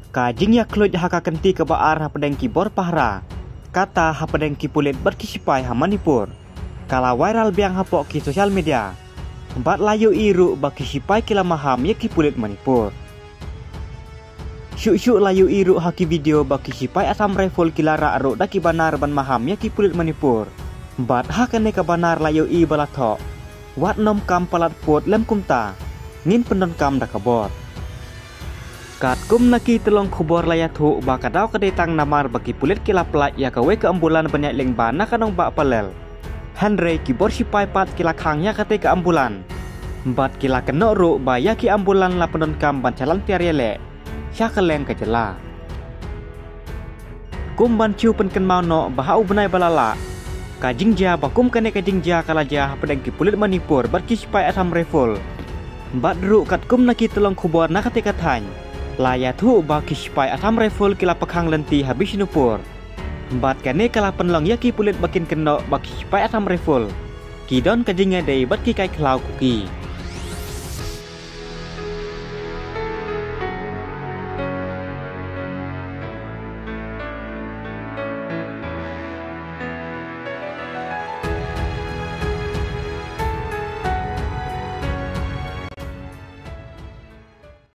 Kajing ya kluj haka kenti ke baar hapadeng ki bor pahra. Kata hapadeng ki pulit berkisipai ha Manipur. Kala viral biang hapok ki sosial media. Bat layu iru baki sipai kila maham ya ki pulit Manipur. Syuk-syuk layu iru haki video baki sipai asam rifle kilara aruk daki banar ban maham ya ki pulit Manipur. Bat hakane ka banar layu i balathok. Wat nom kam palat pot lem kumta. Ngin pendon kam dakabot. Kat kum naki telong kubor layathu bakadau kadetang namar bagi pulit kila pelak ya kawe ke ambulan banyak leng bana kanong bak palel. Henry kibor sipai pat kila khangnya kate ke ambulan. Bat kila kenok ru baya ki ambulan la pendon kam ban calan tiarele. Syakeleng ke jela. Kum ban ciu penken mau no bahau benai balala. Kajingja bakum kane kajingja kalaja pedeng ki pulit Manipur bat ki sipai asam rifle. Bat ru kat kum naki telong kubor nakate katany. Laya tu baki sipai asam rifle kila pekhang lenti habis nupur. Bat kane kala penlong ya ki pulit bakin kenok baki sipai asam rifle. Kidon kajingnya dei bat ki kai klau kuki.